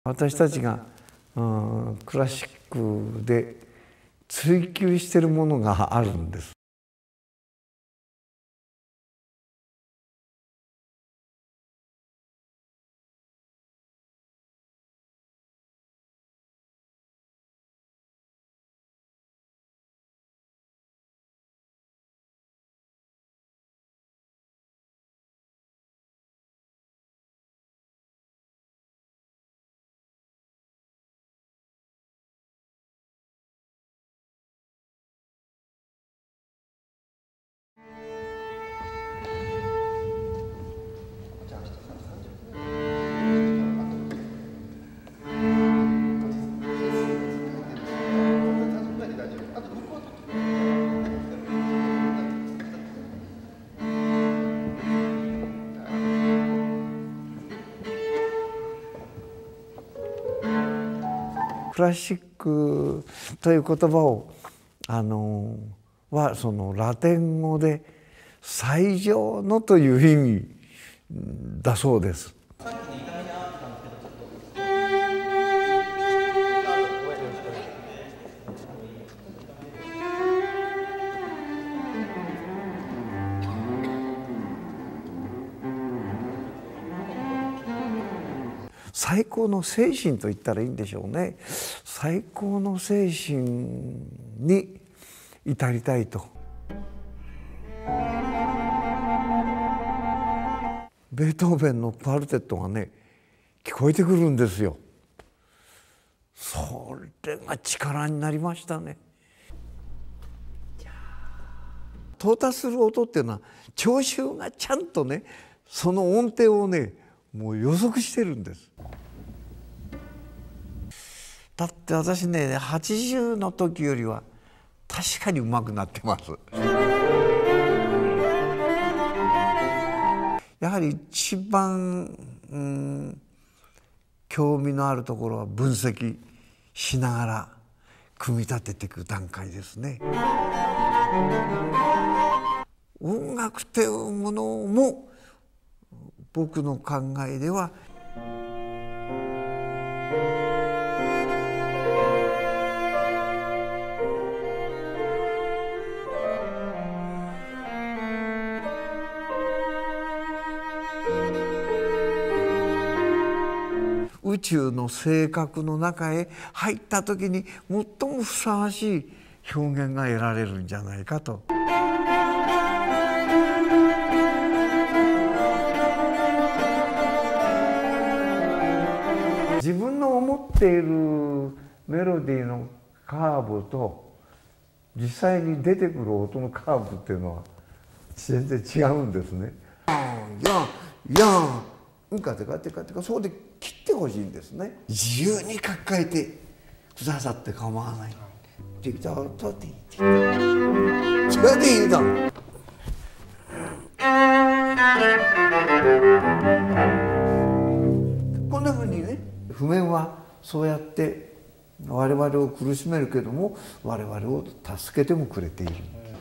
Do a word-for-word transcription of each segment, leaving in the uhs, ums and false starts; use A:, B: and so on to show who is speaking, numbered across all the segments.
A: 私たちが、うん、クラシックで追求しているものがあるんです。クラシックという言葉をあのはそのラテン語で最上のという意味だそうです。最高の精神と言ったらいいんでしょうね。最高の精神に至りたいと。ベートーベンのクワルテットがね聞こえてくるんですよ。それが力になりましたね。到達する音っていうのは聴衆がちゃんとねその音程をねもう予測してるんです。だって私ねはちじゅうの時よりは確かに上手くなってます。やはり一番、うん、興味のあるところは分析しながら組み立てていく段階ですね。音楽というものも僕の考えでは宇宙の性格の中へ入った時に最もふさわしい表現が得られるんじゃないかと。自分の思っているメロディーのカーブと実際に出てくる音のカーブっていうのは全然違うんですね。やんやんうんかてかてかてかそうで切ってほしいんですね。自由に書き換えてくださって構わない。できたとってそれでいいだ。こんなふうにね譜面はそうやって我々を苦しめるけども我々を助けてもくれている。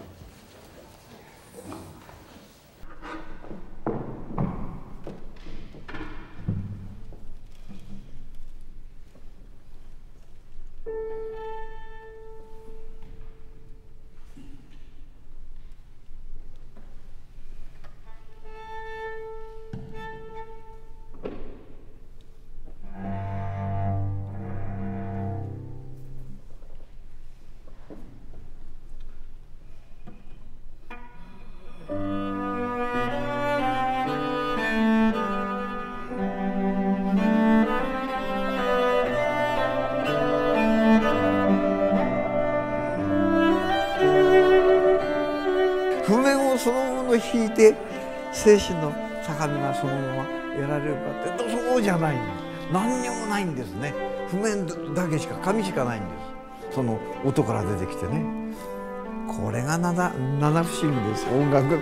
A: 譜面をそのもの弾いて精神の高みがそのまま得られるかってそうじゃないんです。何にもないんですね。譜面だけしか紙しかないんです。その音から出てきてね。これが七七不思議です音楽。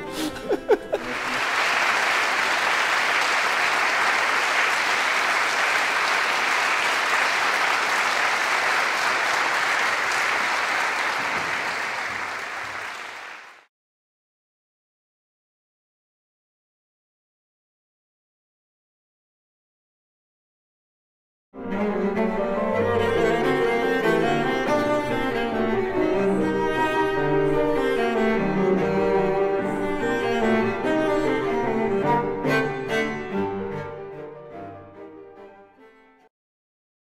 A: す。